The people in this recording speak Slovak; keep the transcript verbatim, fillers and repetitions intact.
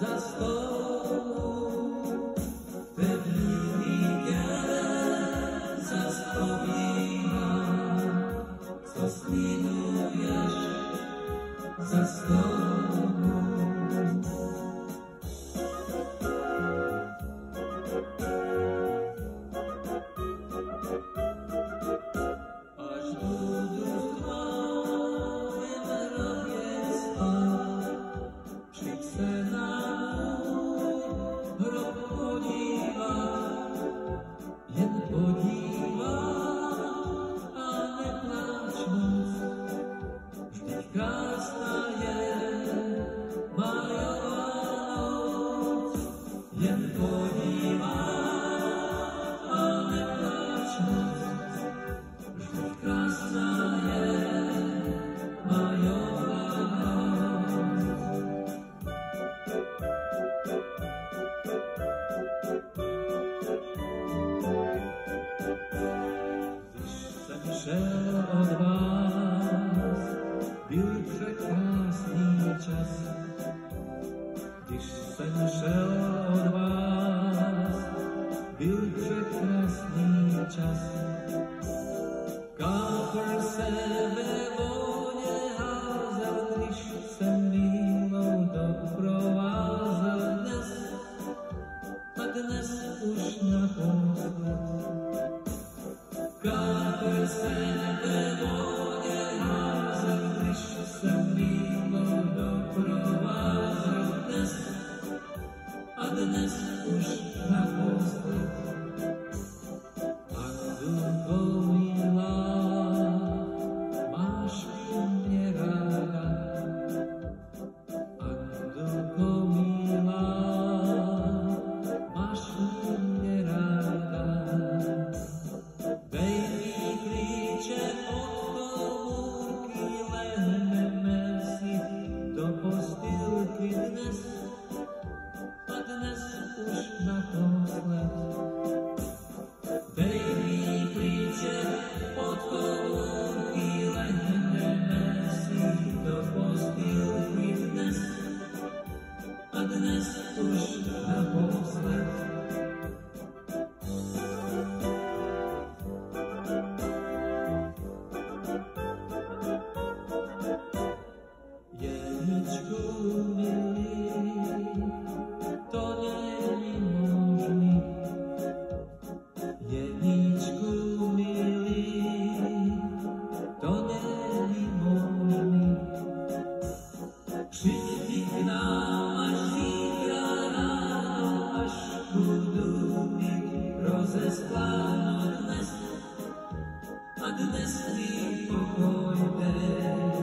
za stolu, pevný deň sa spomína, co slíduješ za stolu. Až budu v tvojim hrobě spát, přijď se na můj hrob podívat, jen podívat a nepláč moc. Vždyť krásná je májová noc, jen podívat a nepláč moc. Vždyť krásná je májová noc. Když jsem šel od vás, byl překrásný čas. Když jsem šel od vás, byl překrásný čas. Kápr se ve vůně házel, když jsem milou doprovázel dnes, a dnes už naposled. Kápr se ve vůně házel, když jsem milou doprovázel dnes, a dnes už naposled. Andělko milá, máš mě ráda. Andělko milá, máš mě ráda. Dej mi klíče od komůrky, lehneme si do postýlky dnes, a dnes už naposled. Dej mi klíče od komůrky, lehneme si do postýlky dnes, a dnes už naposled. Jeničku milý, to není možný. Jeničku milý, to není možný. Přijdi k nám až zítra ráno, až budu mít rozespláno dnes, a dnes mi pokoj dej.